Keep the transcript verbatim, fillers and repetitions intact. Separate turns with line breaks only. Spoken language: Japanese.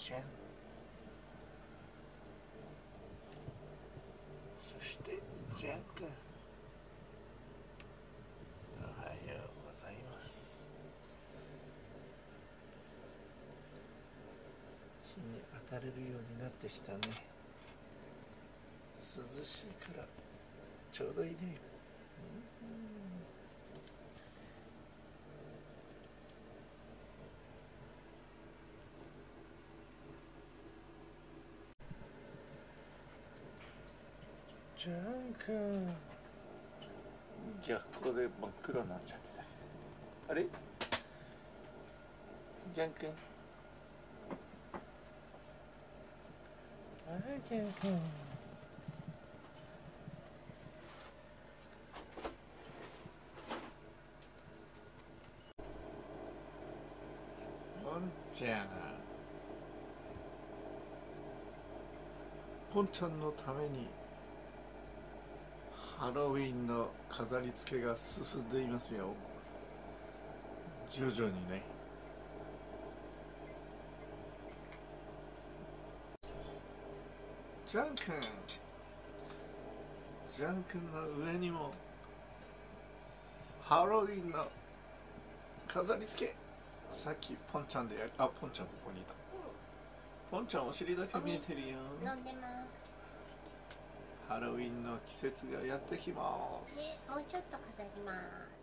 ちゃん、そしてジャン君、おはようございます。日に当たれるようになってきたね。涼しいからちょうどいいね。ジャン君、逆光で真っ黒になっちゃってたけど、あれジャン君、あらジャン君、ポンちゃん、ポンちゃんのためにハロウィンの飾り付けが進んでいますよ。徐々にね。ジャン君、ジャン君の上にもハロウィンの飾り付け。さっきポンちゃんでやる。あ、ポンちゃんここにいた。ポンちゃんお尻だけ見えてるよ。
飲んでます。
ハロウィンの季節がやってきます。
ね、もうちょっと飾ります。